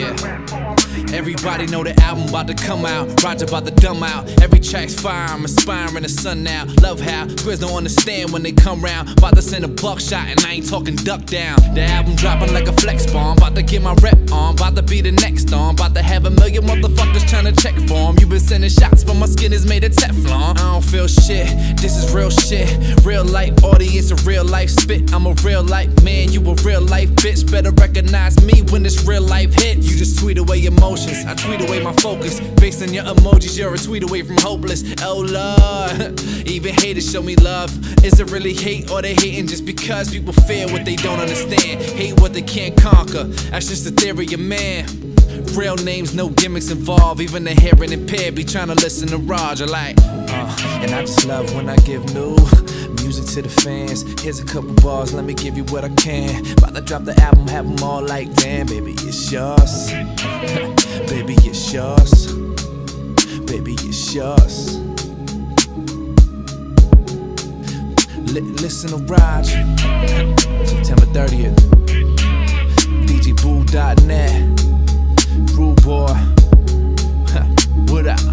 Yeah. Everybody know the album about to come out. Roger about to dumb out. Every track's fire, I'm inspiring the sun now. Love how Grizz don't understand when they come round. About to send a buckshot and I ain't talking duck down. The album dropping like a flex bomb. About to get my rep on. About to be the next on. About to have a million motherfuckers trying to check for 'em. You been sending shots but my skin is made of Teflon. I don't feel shit, this is real shit. Real life audience, a real life spit. I'm a real life man, you a real life bitch. Better recognize me when this real life hits. You just tweet away emotions, I tweet away my focus. Based on your emojis, you're a tweet away from hopeless. Oh Lord, even haters show me love. Is it really hate or they hating just because people fear what they don't understand? Hate what they can't conquer, that's just the theory of man. Real names, no gimmicks involved. Even the hearing impaired be trying to listen to Roger like and I just love when I give new music to the fans. Here's a couple bars, let me give you what I can. About to drop the album, have them all like, damn, baby, it's yours. Baby, it's yours. Baby, it's yours. Listen to Roger. September 30th. DJBoo.net. Rude boy. What up?